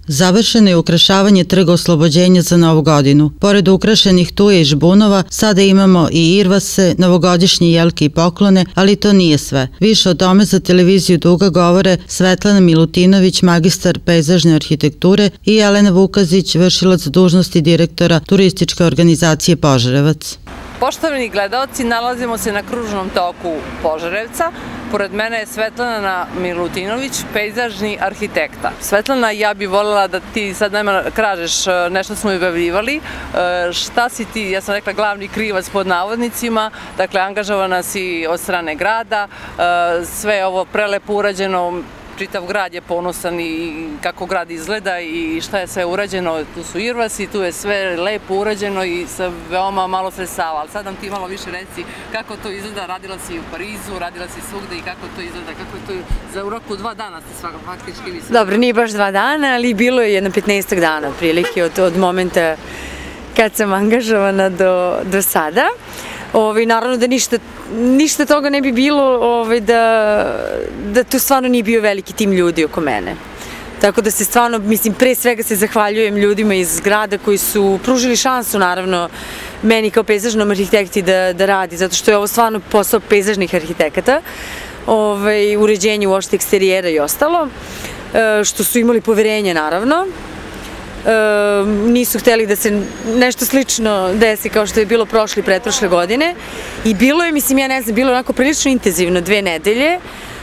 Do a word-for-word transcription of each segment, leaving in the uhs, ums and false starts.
Završeno je ukrašavanje Trga Oslobođenja za Novu godinu. Pored ukrašenih tuja i žbunova, sada imamo i irvase, novogodišnje jelke i poklone, ali to nije sve. Više o tome za televiziju Duga govore Svetlana Milutinović, magistar pejzažne arhitekture, i Jelena Vukazić, vršilac dužnosti direktora turističke organizacije Požarevac. Poštovani gledaoci, nalazimo se na kružnom toku Požarevca. Pored mene je Svetlana Milutinović, pejzažni arhitekta. Svetlana, ja bih voljela da ti sad nama kažeš nešto smo objavljivali. Šta si ti, ja sam rekla, glavni krivac pod navodnicima, dakle, angažovana si od strane grada, sve je ovo prelepo urađeno, čitav grad je ponosan i kako grad izgleda i šta je sve urađeno. Tu su irvasi, tu je sve lepo urađeno i sa veoma malo sredstava. Ali sad nam ti malo više reci kako to izgleda. Radila si u Parizu, radila si svugde i kako to izgleda, kako je to za u roku dva dana ste svaka faktički vi sve. Dobro, nije baš dva dana, ali bilo je jedno petnaestak dana prilike od momenta kad sam angažovana do sada. Naravno da ništa toga ne bi bilo da tu stvarno nije bio veliki tim ljudi oko mene. Tako da se stvarno, mislim, pre svega se zahvaljujem ljudima iz grada koji su pružili šansu, naravno, meni kao pejzažnom arhitekti da radi, zato što je ovo stvarno posao pejzažnih arhitekata, uređenje uopšte eksterijera i ostalo, što su imali poverenje, naravno. Nisu hteli da se nešto slično desi kao što je bilo prošle i pretprošle godine i bilo je, mislim, ja ne znam, bilo je onako prilično intenzivno dve nedelje.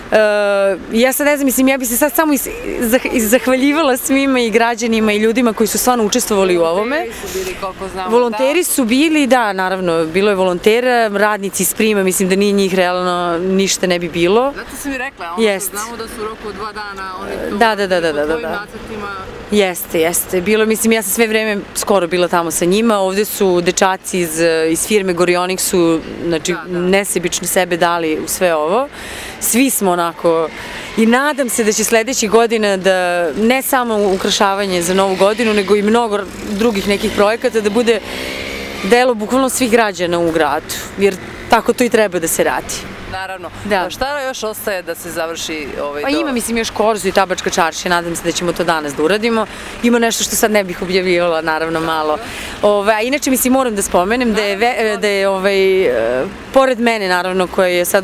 Ja sad ne znam, mislim, ja bi se sad samo zahvaljivala svima i građanima i ljudima koji su stvarno učestvovali u ovome. Volonteri su bili, koliko znamo. Volonteri su bili, da, naravno, bilo je volontera, radnici iz Prima, mislim da nije njih realno ništa ne bi bilo. Zato sam i rekla, ono što znamo da su u roku od dva dana oni to po tvojim nacrtima. Jeste, jeste. Bilo, mislim, ja sam sve vreme skoro bila tamo sa njima, ovde su dečaci iz firme Gorionik su, znači, nesebično sebe dali u sve ovo. Svi smo onako, i nadam se da će sledećih godina da ne samo ukrašavanje za Novu godinu, nego i mnogo drugih nekih projekata da bude delo bukvalno svih građana u gradu, jer tako to i treba da se radi. Naravno. Šta još ostaje da se završi ovaj deo? Pa ima, mislim, još Korzu i Tabačka čaršija, nadam se da ćemo to danas da uradimo. Ima nešto što sad ne bih objavljivala, naravno, malo. A inače, mislim, moram da spomenem da je, pored mene, naravno, koja je sad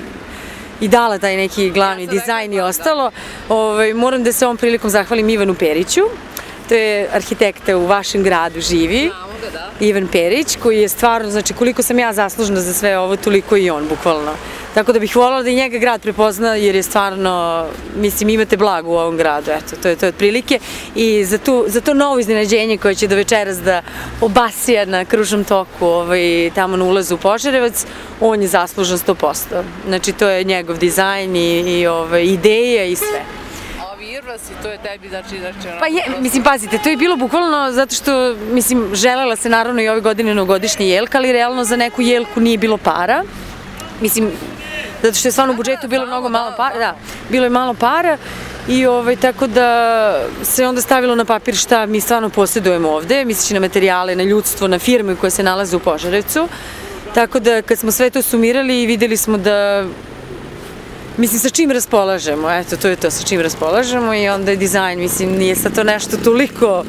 i dala taj neki glavni dizajn i ostalo, moram da se ovom prilikom zahvalim Ivanu Periću. To je arhitekta u vašem gradu živi, Ivan Perić, koji je stvarno, znači koliko sam ja zaslužna za sve ovo, toliko i on, bukvalno. Tako da bih voljela da i njega grad prepozna, jer je stvarno, mislim, imate blago u ovom gradu, eto, to je to otprilike. I za to novo iznenađenje koje će do večeras da obasija na kružnom toku tamo na ulazu u Požarevac, on je zaslužan sto posto. Znači, to je njegov dizajn i ideja i sve. I to je tebi, znači... Pa je, mislim, pazite, to je bilo bukvalno zato što, mislim, želela se naravno i ove godine novogodišnja jelka, ali realno za neku jelku nije bilo para. Mislim, zato što je stvarno u budžetu bilo mnogo malo para, da, bilo je malo para i tako da se onda stavilo na papir šta mi stvarno posjedujemo ovde, misleći na materijale, na ljudstvo, na firme koje se nalaze u Požarevcu. Tako da kad smo sve to sumirali, videli smo da mislim, sa čim raspolažemo, eto, to je to, sa čim raspolažemo i onda je dizajn, mislim, nije sad to nešto toliko...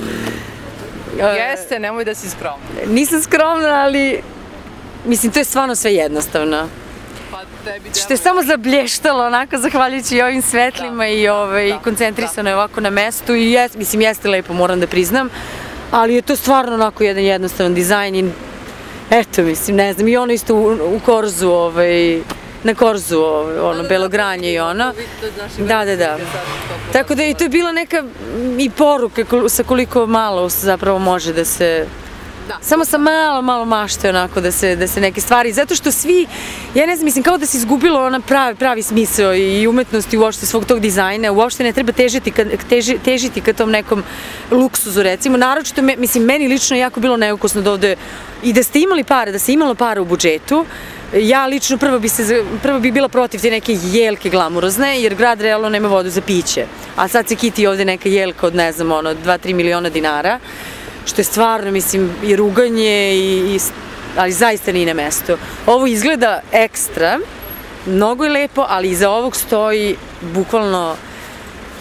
Jeste, nemoj da si skromna. Nisam skromna, ali, mislim, to je stvarno sve jednostavno. Što je samo zablještalo, onako, zahvaljujući i ovim svetlima i koncentrisano je ovako na mestu i, mislim, jeste lepo, moram da priznam, ali je to stvarno onako jedan jednostavan dizajn i, eto, mislim, ne znam, i ono isto u Korzu, ovaj... na Korzu, ono, Belogranje i ono. Da, da, da. Tako da i to je bila neka i poruka sa koliko malo zapravo može da se... Samo sa malo, malo mašte onako da se neke stvari, zato što svi, ja ne znam, mislim, kao da se izgubilo ona pravi smisao i umetnost i uopšte svog tog dizajna, uopšte ne treba težiti ka tom nekom luksuzu, recimo, naročito, mislim, meni lično je jako bilo neukusno da ovde, i da ste imali pare, da se imalo para u budžetu, ja lično prvo bi bila protiv te neke jelke glamurozne, jer grad realno nema vodu za piće, a sad se kiti ovde neka jelka od, ne znam, ono, dva do tri miliona dinara, što je stvarno, mislim, i ruganje, ali zaista nije na mestu. Ovo izgleda ekstra, mnogo je lepo, ali iza ovog stoji bukvalno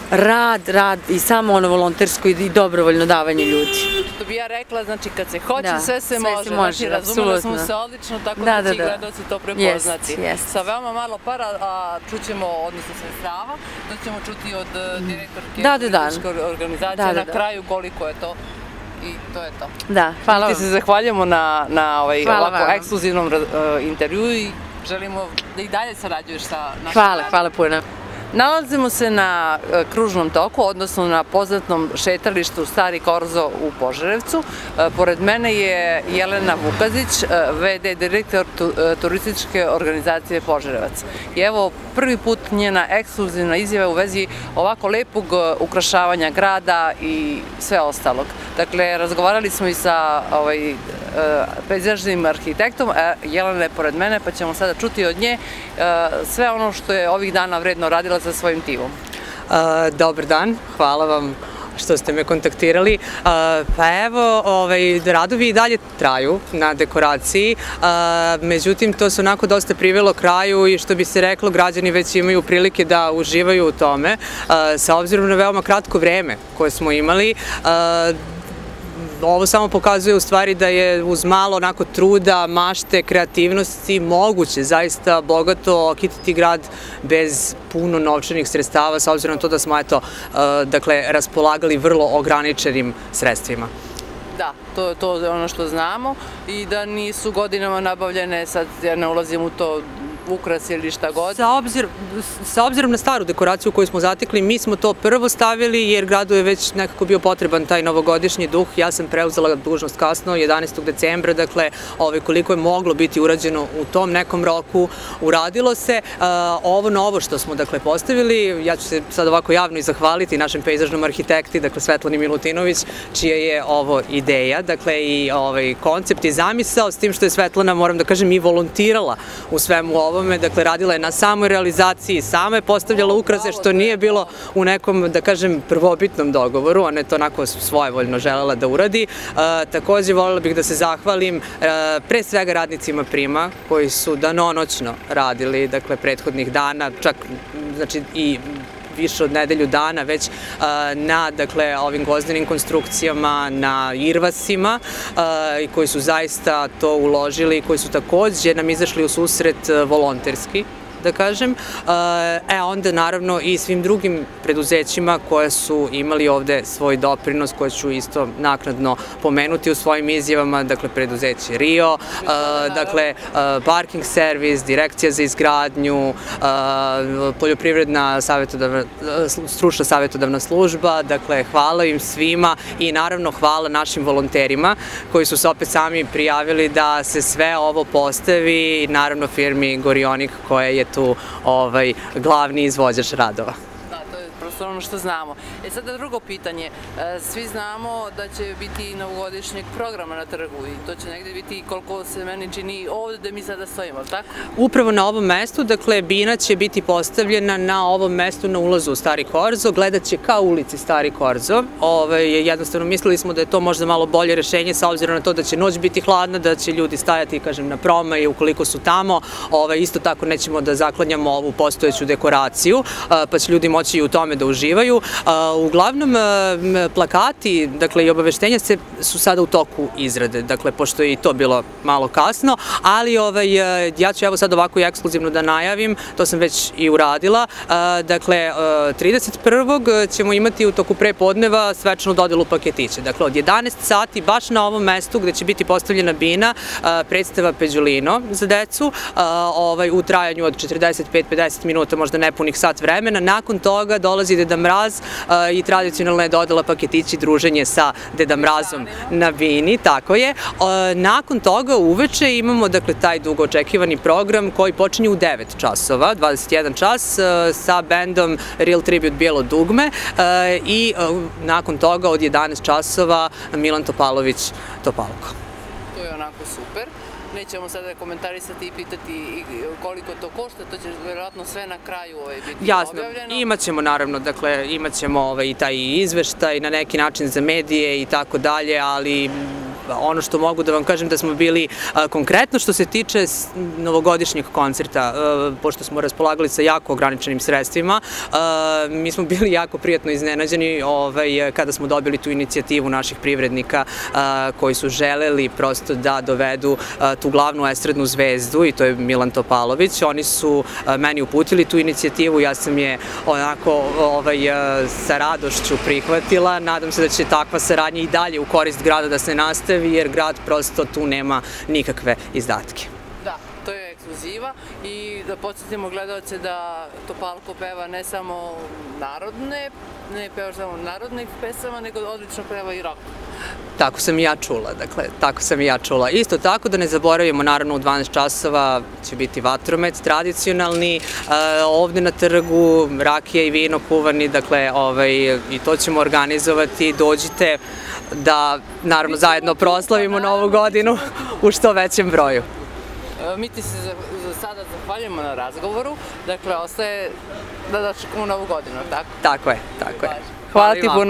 rad, rad i samo ono volontersko i dobrovoljno davanje ljudi. Što bi ja rekla, znači kad se hoće, sve se može. Znači razumeli smo se odlično, tako da će gledalci to prepoznati. Sa veoma malo para, a čućemo, odnosno sredstava, to ćemo čuti od direktorke turističke organizacije na kraju koliko je to. I to je to. Da, hvala vam. Ti se zahvaljujemo na ovako ekskluzivnom intervju i želimo da i dalje sarađuješ sa našim Hvala, radom. Hvala puno. Nalazimo se na kružnom toku, odnosno na poznatom šetalištu Stari Korzo u Požarevcu. Pored mene je Jelena Vukazić, ve de direktor turističke organizacije Požarevac. I evo prvi put njena ekskluzivna izjava u vezi ovako lepog ukrašavanja grada i sve ostalog. Dakle, razgovarali smo i sa pejzažnim arhitektom, Jelena je pored mene, pa ćemo sada čuti od nje sve ono što je ovih dana vredno radila sa svojim timom. Dobar dan, hvala vam što ste me kontaktirali. Pa evo, radovi i dalje traju na dekoraciji, međutim to se onako dosta privelo kraju i što bi se reklo, građani već imaju prilike da uživaju u tome. Sa obzirom na veoma kratko vreme koje smo imali, ovo samo pokazuje u stvari da je uz malo onako truda, mašte, kreativnosti moguće zaista bogato okititi grad bez puno novčanih sredstava, sa obzirom na to da smo eto, dakle, raspolagali vrlo ograničenim sredstvima. Da, to je ono što znamo i da nisu godinama nabavljene, sad ja ne ulazim u to, ukrasi ili šta god. Sa obzirom na staru dekoraciju koju smo zatekli, mi smo to prvo stavili jer gradu je već nekako bio potreban taj novogodišnji duh. Ja sam preuzela dužnost kasno, jedanaestog decembra, dakle koliko je moglo biti urađeno u tom nekom roku, uradilo se. Ovo novo što smo postavili, ja ću se sad ovako javno i zahvaliti našem pejzažnom arhitekti, dakle Svetlani Milutinović, čija je ovo ideja, dakle i koncept i zamisao, s tim što je Svetlana, moram da kažem, i volontirala u svemu ovo. Dakle, radila je na samoj realizaciji, sama je postavljala ukrase, što nije bilo u nekom, da kažem, prvobitnom dogovoru, ona je to onako svojevoljno želela da uradi. Takođe, voljela bih da se zahvalim pre svega radnicima Prima, koji su danonoćno radili, dakle, prethodnih dana, čak, znači, i više od nedelju dana već na ovim gvozdenim konstrukcijama, na irvasima i koji su zaista to uložili i koji su takođe nam izašli u susret volonterski, da kažem, e onda naravno i svim drugim preduzećima koje su imali ovde svoj doprinos, koje ću isto naknadno pomenuti u svojim izjavama, dakle preduzeće Rio, dakle parking servis, direkcija za izgradnju, poljoprivredna stručna savjetodavna služba, dakle hvala im svima i naravno hvala našim volonterima koji su se opet sami prijavili da se sve ovo postavi i naravno firmi Gorionik koja je tu glavni izvođač radova. Da, to je prosto ono što znamo. E sada drugo pitanje, svi znamo da će biti novogodišnjeg programa na trgu i to će negde biti koliko se meni čini ovde gde mi sada stojimo, tako? Upravo na ovom mestu, dakle bina će biti postavljena na ovom mestu na ulazu u Stari Korzo, gledat će ka ulici Stari Korzo. Jednostavno mislili smo da je to možda malo bolje rešenje sa obzirom na to da će noć biti hladna, da će ljudi stajati, kažem, na promaji ukoliko su tamo. Isto tako nećemo da zaklanjamo ovu postojeću dekoraciju, pa će ljudi moći i u tome da uživaju. Uglavnom, plakati, dakle i obaveštenja su sada u toku izrade, dakle pošto je i to bilo malo kasno, ali ja ću evo sad ovako i ekskluzivno da najavim, to sam već i uradila, dakle trideset prvog ćemo imati u toku prepodneva svečanu dodelu paketića, dakle od jedanaest sati baš na ovom mestu gde će biti postavljena bina, predstava Peđulino za decu u trajanju od četrdeset pet do pedeset minuta, možda nepunih sat vremena. Nakon toga dolazi Deda Mraz i tradicionalna je dodela paketići, druženje sa Deda Mrazom na bini, tako je. Nakon toga uveče imamo dakle taj dugo očekivani program koji počinje u devet časova, dvadeset jedan čas, sa bendom Real Tribute Bijelo dugme i nakon toga od jedanaest časova Milan Topalović Topalko. To je onako super. Nećemo sada komentarisati i pitati koliko to košta, to će vjerojatno sve na kraju biti objavljeno. Jasno, imat ćemo naravno, dakle imat ćemo i taj izveštaj na neki način za medije i tako dalje, ali ono što mogu da vam kažem da smo bili konkretno što se tiče novogodišnjeg koncerta, pošto smo raspolagali sa jako ograničenim sredstvima, mi smo bili jako prijatno iznenađeni kada smo dobili tu inicijativu naših privrednika koji su želeli prosto da dovedu tu glavnu estradnu zvezdu, i to je Milan Topalović. Oni su meni uputili tu inicijativu, ja sam je onako sa radošću prihvatila. Nadam se da će takva saradnja i dalje u korist grada da se nastavi, jer grad prosto tu nema nikakve izdatke. Da, to je ekskluziva i da podsjetimo gledalce da Topalko peva ne samo narodne, ne peva samo narodnih pesama, nego odlično peva i rock. Tako sam i ja čula, dakle, tako sam i ja čula. Isto tako da ne zaboravimo, naravno u dvanaest časova će biti vatromet tradicionalni, ovde na trgu rakija i vino kuvani, dakle, i to ćemo organizovati, dođite da, naravno, zajedno proslavimo Novu godinu u što većem broju. Mi ti se za sada zahvaljujemo na razgovoru, dakle, ostaje da dočekamo Novu godinu, tako? Tako je, tako je. Hvala ti puno.